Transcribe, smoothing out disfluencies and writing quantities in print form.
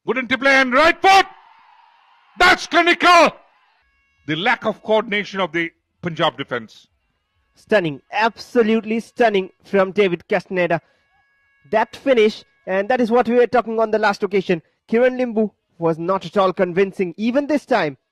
Good interplay and right foot. That's clinical. The lack of coordination of the Punjab defence. Stunning, absolutely stunning from David Castaneda. That finish, and that is what we were talking on the last occasion. Kiran Limbu was not at all convincing even this time.